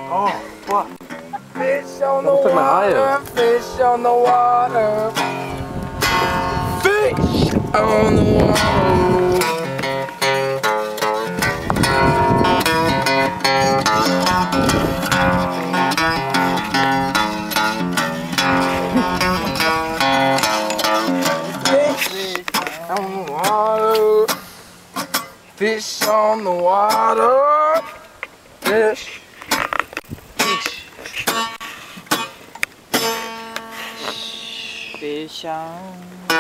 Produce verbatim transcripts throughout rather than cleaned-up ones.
Oh, fuck. Fish on the water, fish on the water. Fish on the water. Fish on the water. Fish. Fish. Fish on.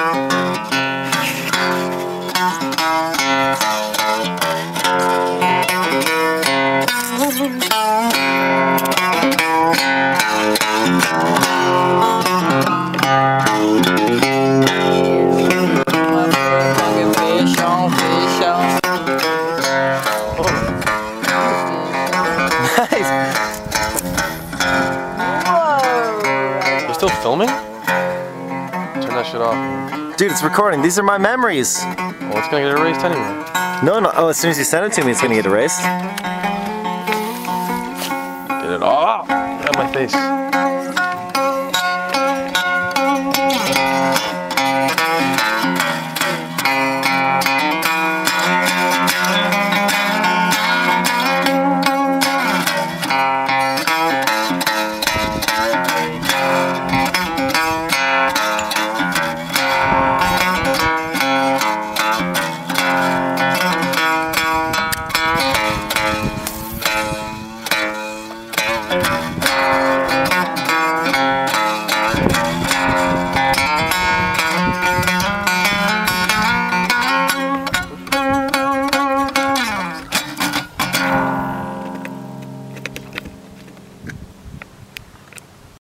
You're still filming? Turn that shit off. Dude, it's recording. These are my memories. Well, it's gonna get erased anyway. No, no. Oh, as soon as you send it to me, it's gonna get erased. Get it off. Get out of my face.